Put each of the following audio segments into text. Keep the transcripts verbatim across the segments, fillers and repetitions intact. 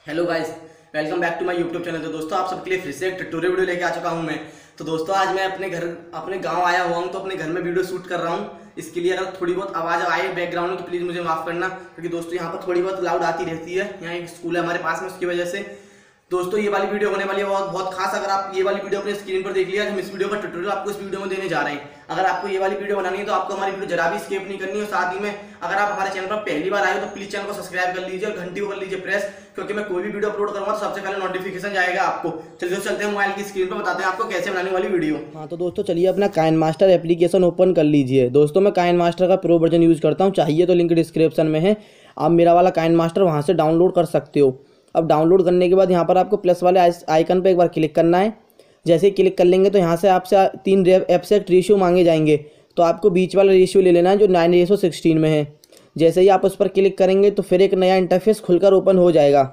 Hello guys, welcome back to my YouTube channel. तो दोस्तों आप सबके लिए फिर से एक ट्यूटोरियल वीडियो लेके आ चुका हूं मैं। तो दोस्तों आज मैं अपने घर अपने गांव आया हुआ हूं, तो अपने घर में वीडियो शूट कर रहा हूं। इसके लिए अगर थोड़ी बहुत आवाज़ आए बैकग्राउंड में तो प्लीज़ मुझे माफ़ करना, क्योंकि दोस्तों यहाँ पर थोड़ी बहुत लाउड आती रहती है। यहाँ एक स्कूल है हमारे पास में, उसकी वजह से दोस्तों ये वाली वीडियो होने वाली है बहुत बहुत खास। अगर आप ये वाली वीडियो अपने स्क्रीन पर देख लिया, हम इस वीडियो का ट्यूटोरियल आपको इस वीडियो में देने जा रहे हैं। अगर आपको ये वाली वीडियो बनानी है तो आपको हमारी वीडियो जरा भी स्किप नहीं करनी है। और साथ ही में अगर आप हमारे चैनल पर पहली बार आए हो तो प्लीज चैनल को सब्सक्राइब कर लीजिए और घंटी को कर लीजिए प्रेस, क्योंकि मैं कोई भी वीडियो अपलोड करूंगा तो सबसे पहले नोटिफिकेशन जाएगा आपको। चलिए चलते हैं मोबाइल की स्क्रीन पर, बताते हैं आपको कैसे बनाने वाली वीडियो। हाँ तो दोस्तों चलिए अपना काइनमास्टर एप्लीकेशन ओपन कर लीजिए। दोस्तों मैं काइनमास्टर का प्रो वर्जन यूज़ करता हूँ, चाहिए तो लिंक डिस्क्रिप्शन में है। आप मेरा वाला काइनमास्टर वहाँ से डाउनलोड कर सकते हो। अब डाउनलोड करने के बाद यहाँ पर आपको प्लस वाले आइकन पर एक बार क्लिक करना है। जैसे ही क्लिक कर लेंगे तो यहाँ से आपसे तीन एब्स्ट्रैक्ट रेशियो मांगे जाएंगे, तो आपको बीच वाला रेशियो ले लेना है जो नाइन रेशियो सिक्सटीन में है। जैसे ही आप उस पर क्लिक करेंगे तो फिर एक नया इंटरफेस खुलकर ओपन हो जाएगा।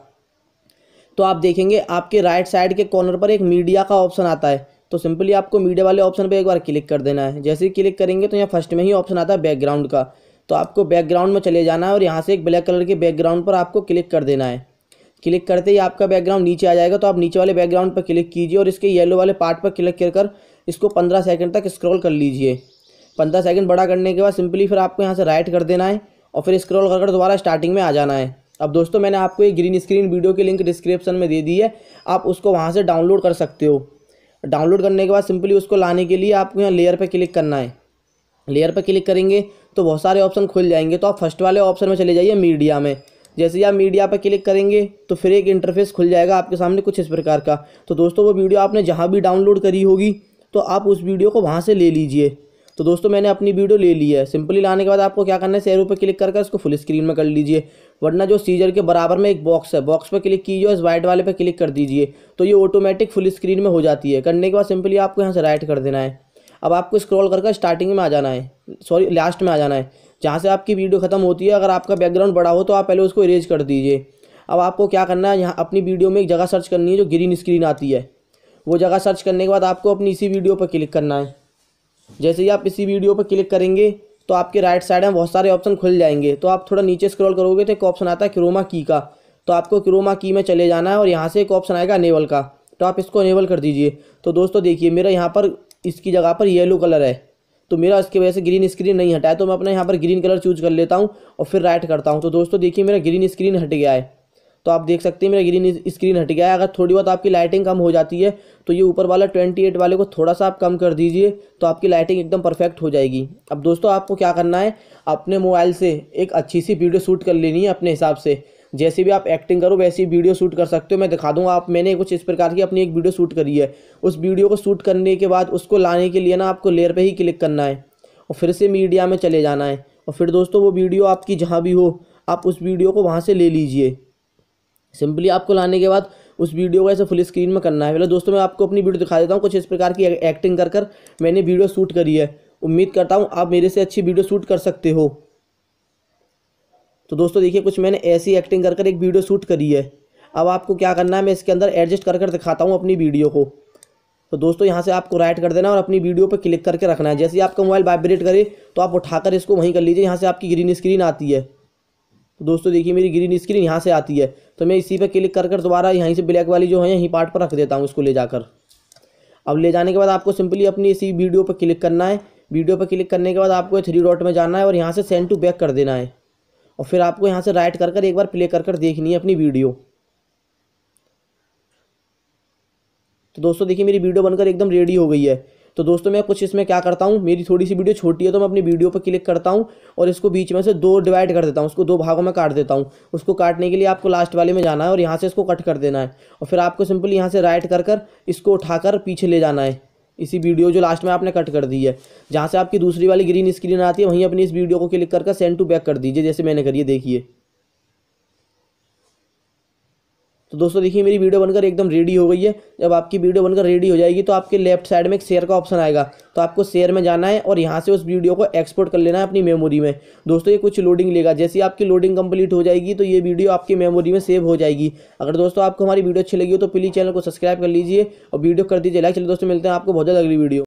तो आप देखेंगे आपके राइट साइड के कॉर्नर पर एक मीडिया का ऑप्शन आता है, तो सिंपली आपको मीडिया वाले ऑप्शन पे एक बार क्लिक कर देना है। जैसे ही क्लिक करेंगे तो यहाँ फर्स्ट में ही ऑप्शन आता है बैकग्राउंड का, तो आपको बैकग्राउंड में चले जाना है और यहाँ से एक ब्लैक कलर के बैकग्राउंड पर आपको क्लिक कर देना है। क्लिक करते ही आपका बैकग्राउंड नीचे आ जाएगा, तो आप नीचे वाले बैकग्राउंड पर क्लिक कीजिए और इसके येलो वाले पार्ट पर क्लिक कर इसको पंद्रह सेकंड तक स्क्रॉल कर लीजिए। पंद्रह सेकंड बड़ा करने के बाद सिंपली फिर आपको यहाँ से राइट कर देना है और फिर स्क्रॉल कर कर दोबारा स्टार्टिंग में आ जाना है। अब दोस्तों मैंने आपको एक ग्रीन स्क्रीन वीडियो की लिंक डिस्क्रिप्शन में दे दी है, आप उसको वहाँ से डाउनलोड कर सकते हो। डाउनलोड करने के बाद सिंपली उसको लाने के लिए आपको यहाँ लेयर पर क्लिक करना है। लेयर पर क्लिक करेंगे तो बहुत सारे ऑप्शन खुल जाएंगे, तो आप फर्स्ट वाले ऑप्शन में चले जाइए मीडिया में। जैसे ही आप मीडिया पर क्लिक करेंगे तो फिर एक इंटरफेस खुल जाएगा आपके सामने कुछ इस प्रकार का। तो दोस्तों वो वीडियो आपने जहाँ भी डाउनलोड करी होगी तो आप उस वीडियो को वहाँ से ले लीजिए। तो दोस्तों मैंने अपनी वीडियो ले ली है। सिंपली लाने के बाद आपको क्या करना है, एरो पे क्लिक करके इसको फुल स्क्रीन में कर लीजिए, वरना जो सीजर के बराबर में एक बॉक्स है, बॉक्स पे क्लिक कीजिए और इस वाइट वाले पे क्लिक कर दीजिए, तो ये ऑटोमेटिक फुल स्क्रीन में हो जाती है। करने के बाद सिंपली आपको यहाँ से राइट कर देना है। अब आपको स्क्रॉल करके स्टार्टिंग में आ जाना है, सॉरी लास्ट में आ जाना है, जहाँ से आपकी वीडियो खत्म होती है। अगर आपका बैकग्राउंड बड़ा हो तो आप पहले उसको इरेज कर दीजिए। अब आपको क्या करना है, यहाँ अपनी वीडियो में एक जगह सर्च करनी है जो ग्रीन स्क्रीन आती है, वो जगह सर्च करने के बाद आपको अपनी इसी वीडियो पर क्लिक करना है। जैसे ही आप इसी वीडियो पर क्लिक करेंगे तो आपके राइट साइड में बहुत सारे ऑप्शन खुल जाएंगे। तो आप थोड़ा नीचे स्क्रॉल करोगे तो एक ऑप्शन आता है क्रोमा की का, तो आपको क्रोमा की में चले जाना है और यहाँ से एक ऑप्शन आएगा अनेबल का, तो आप इसको अनेबल कर दीजिए। तो दोस्तों देखिए मेरा यहाँ पर इसकी जगह पर येलो कलर है, तो मेरा इसकी वजह से ग्रीन स्क्रीन नहीं हटा है, तो मैं अपने यहाँ पर ग्रीन कलर चूज कर लेता हूँ और फिर राइट करता हूँ। तो दोस्तों देखिए मेरा ग्रीन स्क्रीन हट गया है, तो आप देख सकते हैं मेरा ग्रीन स्क्रीन हट गया है। अगर थोड़ी बहुत आपकी लाइटिंग कम हो जाती है तो ये ऊपर वाला अट्ठाईस वाले को थोड़ा सा आप कम कर दीजिए, तो आपकी लाइटिंग एकदम परफेक्ट हो जाएगी। अब दोस्तों आपको क्या करना है, अपने मोबाइल से एक अच्छी सी वीडियो शूट कर लेनी है अपने हिसाब से। जैसे भी आप एक्टिंग करो वैसी वीडियो शूट कर सकते हो, मैं दिखा दूंगा। आप मैंने कुछ इस प्रकार की अपनी एक वीडियो शूट करी है। उस वीडियो को शूट करने के बाद उसको लाने के लिए ना आपको लेयर पे ही क्लिक करना है और फिर से मीडिया में चले जाना है और फिर दोस्तों वो वीडियो आपकी जहाँ भी हो आप उस वीडियो को वहाँ से ले लीजिए। सिंपली आपको लाने के बाद उस वीडियो को ऐसे फुल स्क्रीन में करना है। पहले दोस्तों मैं आपको अपनी वीडियो दिखा देता हूँ, कुछ इस प्रकार की एक्टिंग कर कर मैंने वीडियो शूट करी है। उम्मीद करता हूँ आप मेरे से अच्छी वीडियो शूट कर सकते हो। तो दोस्तों देखिए कुछ मैंने ऐसी एक्टिंग कर कर एक वीडियो शूट करी है। अब आपको क्या करना है, मैं इसके अंदर एडजस्ट कर कर दिखाता हूँ अपनी वीडियो को। तो दोस्तों यहाँ से आपको राइट कर देना और अपनी वीडियो पर क्लिक करके रखना है। जैसे ही आपका मोबाइल वाइब्रेट करे तो आप उठाकर इसको वहीं कर लीजिए, यहाँ से आपकी ग्रीन स्क्रीन आती है। तो दोस्तों देखिए मेरी ग्रीन स्क्रीन यहाँ से आती है, तो मैं इसी पे क्लिक कर कर दोबारा यहीं से ब्लैक वाली जो है यहीं पार्ट पर रख देता हूँ इसको ले जाकर। अब ले जाने के बाद आपको सिंपली अपनी इसी वीडियो पर क्लिक करना है। वीडियो पर क्लिक करने के बाद आपको थ्री डॉट में जाना है और यहाँ से सेंड टू बैक कर देना है और फिर आपको यहाँ से राइट कर कर एक बार प्ले कर कर देखनी है अपनी वीडियो। तो दोस्तों देखिए मेरी वीडियो बनकर एकदम रेडी हो गई है। तो दोस्तों मैं कुछ इसमें क्या करता हूँ, मेरी थोड़ी सी वीडियो छोटी है तो मैं अपनी वीडियो पर क्लिक करता हूँ और इसको बीच में से दो डिवाइड कर देता हूँ, उसको दो भागों में काट देता हूँ। उसको काटने के लिए आपको लास्ट वाले में जाना है और यहाँ से इसको कट कर देना है और फिर आपको सिंपली यहाँ से राइट कर कर इसको उठाकर पीछे ले जाना है। इसी वीडियो जो लास्ट में आपने कट कर दी है, जहाँ से आपकी दूसरी वाली ग्रीन स्क्रीन आती है वहीं अपनी इस वीडियो को क्लिक करके सेंड टू बैक कर दीजिए, जैसे मैंने करिए देखिए। तो दोस्तों देखिए मेरी वीडियो बनकर एकदम रेडी हो गई है। जब आपकी वीडियो बनकर रेडी हो जाएगी तो आपके लेफ्ट साइड में एक शेयर का ऑप्शन आएगा, तो आपको शेयर में जाना है और यहाँ से उस वीडियो को एक्सपोर्ट कर लेना है अपनी मेमोरी में। दोस्तों ये कुछ लोडिंग लेगा, जैसे ही आपकी लोडिंग कंप्लीट हो जाएगी तो ये वीडियो आपकी मेमोरी में सेव हो जाएगी। अगर दोस्तों आपको हमारी वीडियो अच्छी लगी हो तो प्लीज़ चैनल को सब्सक्राइब कर लीजिए और वीडियो कर दीजिए लाइक। चलिए दोस्तों मिलते हैं आपको बहुत ज़्यादा अगली वीडियो।